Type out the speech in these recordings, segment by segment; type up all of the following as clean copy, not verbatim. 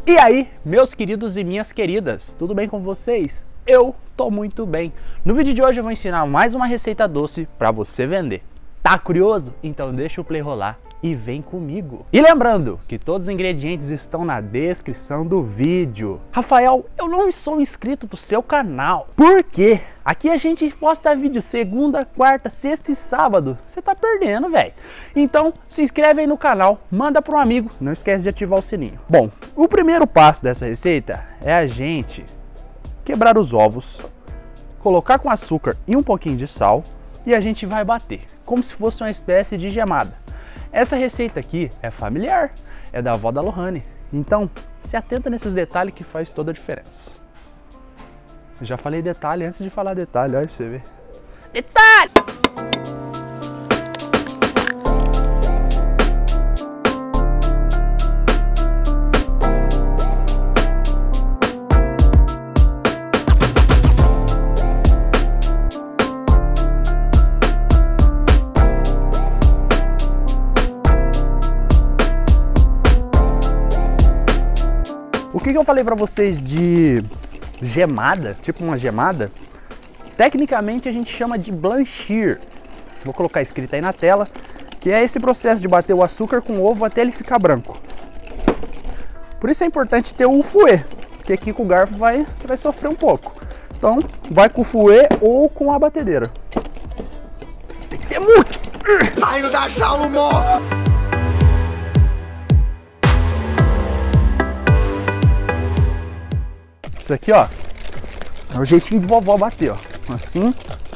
E aí, meus queridos e minhas queridas, tudo bem com vocês? Eu tô muito bem. No vídeo de hoje eu vou ensinar mais uma receita doce para você vender. Tá curioso? Então deixa o play rolar e vem comigo. E lembrando que todos os ingredientes estão na descrição do vídeo. Rafael, eu não sou inscrito do seu canal. Por quê? Aqui a gente posta vídeo segunda, quarta, sexta e sábado. Você tá perdendo, velho. Então se inscreve aí no canal, manda para um amigo, não esquece de ativar o sininho. Bom, o primeiro passo dessa receita é a gente quebrar os ovos, colocar com açúcar e um pouquinho de sal e a gente vai bater, como se fosse uma espécie de gemada. Essa receita aqui é familiar, é da avó da Lohane. Então, se atenta nesses detalhes que faz toda a diferença. Eu já falei detalhe antes de falar detalhe, olha você vê. Detalhe! O que eu falei pra vocês de gemada, tipo uma gemada, tecnicamente a gente chama de blanchir. Vou colocar escrito aí na tela, que é esse processo de bater o açúcar com o ovo até ele ficar branco. Por isso é importante ter o fouet, porque aqui com o garfo você vai sofrer um pouco. Então vai com o fouet ou com a batedeira. Tem que ter muito! Saindo da jaula, morre! Isso aqui, ó, é o jeitinho de vovó bater, ó, assim.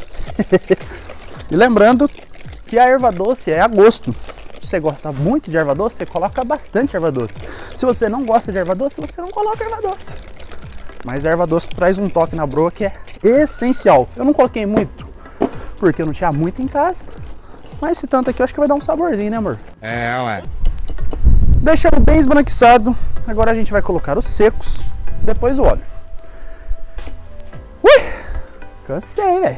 E lembrando que a erva doce é a gosto. Se você gosta muito de erva doce, você coloca bastante erva doce. Se você não gosta de erva doce, você não coloca erva doce. Mas a erva doce traz um toque na broa que é essencial. Eu não coloquei muito, porque eu não tinha muito em casa. Mas esse tanto aqui eu acho que vai dar um saborzinho, né, amor? É, ué. Deixando bem esbranquiçado, agora a gente vai colocar os secos, depois o óleo. Cansei, velho.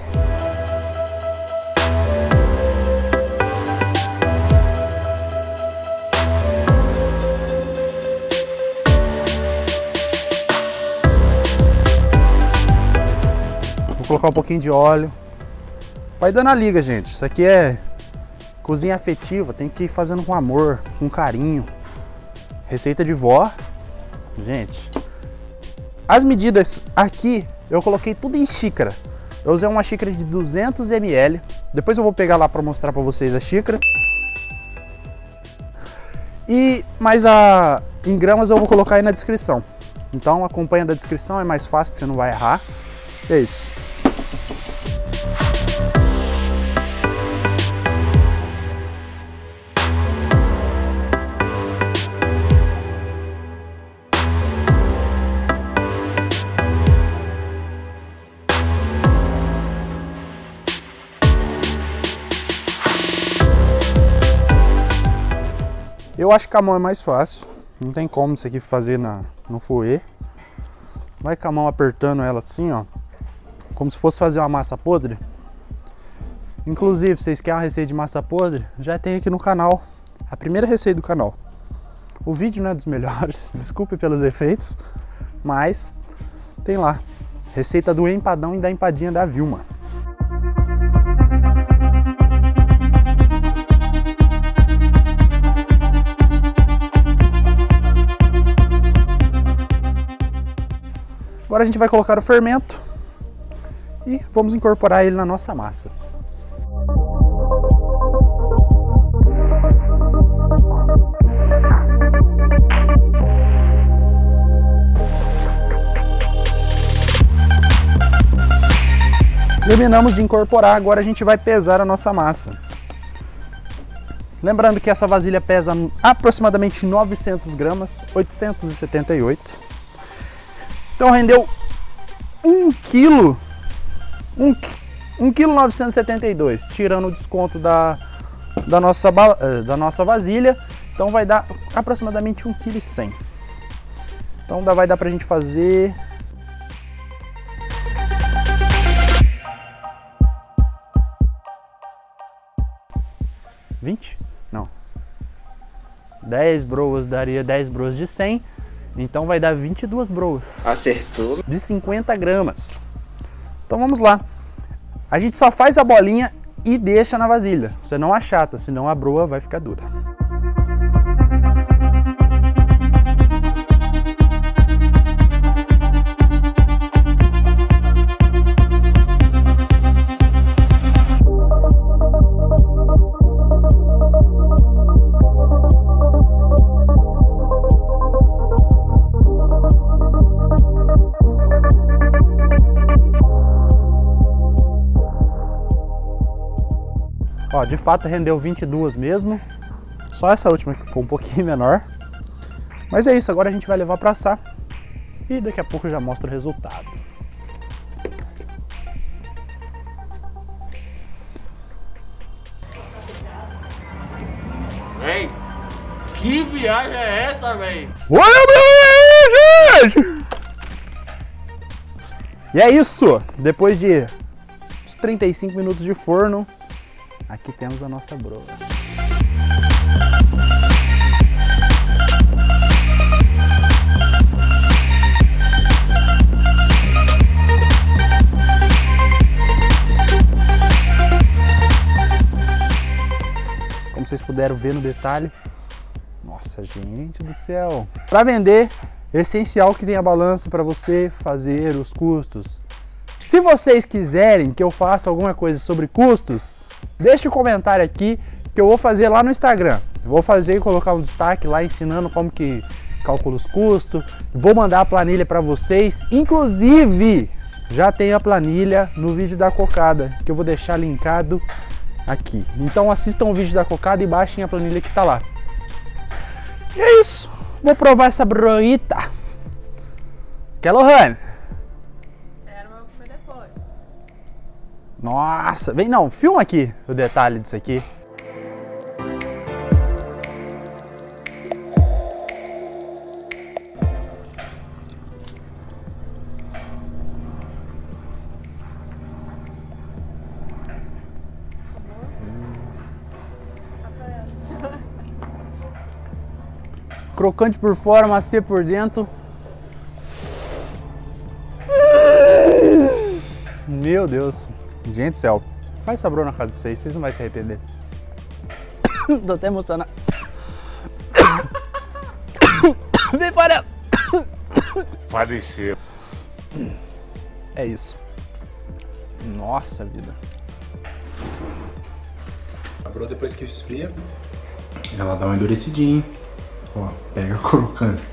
Vou colocar um pouquinho de óleo. Vai dando a liga, gente. Isso aqui é cozinha afetiva. Tem que ir fazendo com amor, com carinho. Receita de vó. Gente, as medidas aqui eu coloquei tudo em xícara. Eu usei uma xícara de 200 ml. Depois eu vou pegar lá para mostrar para vocês a xícara. Mas em gramas eu vou colocar aí na descrição. Então acompanha da descrição, é mais fácil, que você não vai errar. É isso. Eu acho que com a mão é mais fácil, não tem como isso aqui fazer no fouet. Vai com a mão apertando ela assim, ó, como se fosse fazer uma massa podre. Inclusive, se vocês querem uma receita de massa podre, já tem aqui no canal, a primeira receita do canal. O vídeo não é dos melhores, desculpe pelos efeitos, mas tem lá, receita do empadão e da empadinha da Vilma. Agora a gente vai colocar o fermento e vamos incorporar ele na nossa massa. Terminamos de incorporar, agora a gente vai pesar a nossa massa. Lembrando que essa vasilha pesa aproximadamente 900 gramas, 878. Então rendeu 1,972 kg, tirando o desconto da nossa vasilha. Então vai dar aproximadamente 1,1 kg. Então vai dar pra gente fazer 20? Não. 10 broas daria 10 broas de 100. Então vai dar 22 broas. Acertou. De 50 gramas. Então vamos lá. A gente só faz a bolinha e deixa na vasilha. Você não achata, senão a broa vai ficar dura. Ó, de fato rendeu 22 mesmo. Só essa última que ficou um pouquinho menor. Mas é isso, agora a gente vai levar para assar. E daqui a pouco eu já mostro o resultado. Véi, que viagem é essa, véi? Olha pra aí, gente! E é isso! Depois de uns 35 minutos de forno, aqui temos a nossa broa. Como vocês puderam ver no detalhe. Nossa, gente do céu! Para vender, é essencial que tenha balança para você fazer os custos. Se vocês quiserem que eu faça alguma coisa sobre custos, deixe um comentário aqui que eu vou fazer lá no Instagram. Eu vou fazer e colocar um destaque lá ensinando como que calcula os custos. Vou mandar a planilha para vocês. Inclusive, já tem a planilha no vídeo da cocada, que eu vou deixar linkado aqui. Então assistam o vídeo da cocada e baixem a planilha que tá lá. E é isso. Vou provar essa broita. Quer, Lohane? Quero, mas eu vou comer depois. Nossa, vem não, filma aqui o detalhe disso aqui. Crocante por fora, macia por dentro. Meu Deus. Gente do céu. Faz sabor na casa de vocês não vão se arrepender. Tô até emocionado. Vem fora! Faleceu. É isso. Nossa vida. A broa depois que esfria, ela dá uma endurecidinha. Ó, pega a crocância.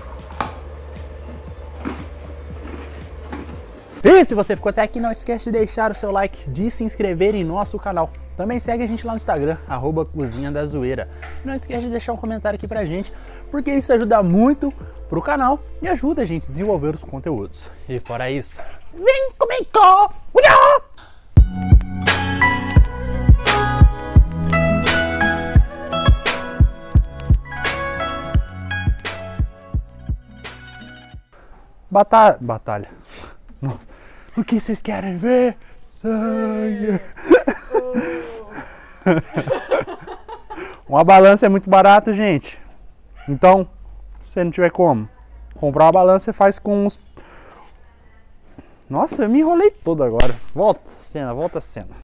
E se você ficou até aqui, não esquece de deixar o seu like, de se inscrever em nosso canal. Também segue a gente lá no Instagram, @cozinha-da-zoeira. Não esquece de deixar um comentário aqui pra gente, porque isso ajuda muito pro canal e ajuda a gente a desenvolver os conteúdos. E fora isso, vem comigo! Batalha. Nossa. O que vocês querem ver? Sangue. Uma balança é muito barato, gente. Então, se você não tiver como comprar uma balança, você faz com uns... Nossa, eu me enrolei todo agora. Volta a cena.